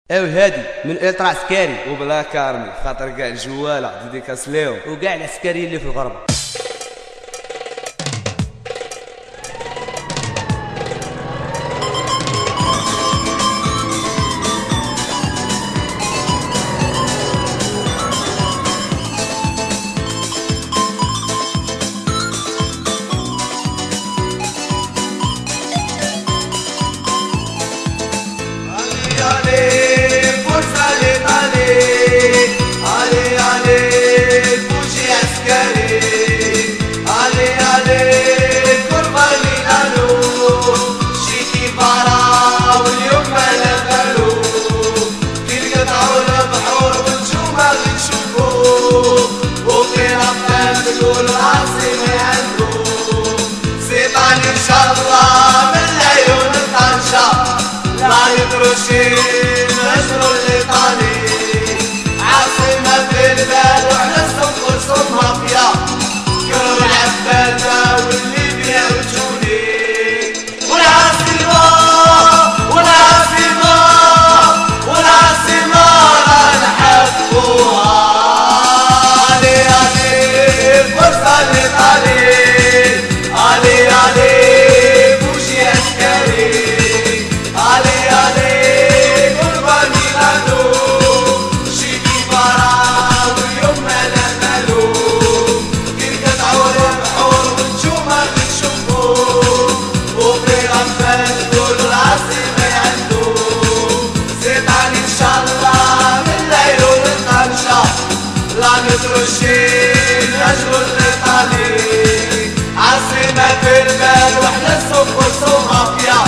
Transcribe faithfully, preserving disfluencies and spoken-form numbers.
ايوا هادي من الترا عسكري وبلا كارمي خاطر كاع الجواله ديديكاس ليهم وكاع العسكريين اللي في الغربه. نجرو الإيطالي عاصمة في البال وحنا الصنف وصوم مافيا كرو العبادة والليبيا وتوني والعاصمة والعاصمة والعاصمة راه نحبوها. علي علي فرصة الإيطالي علي علي بوشي عسكري علي علي نجرو الإيطالي عاصمة في البال وحنا السوق والسوق مافيا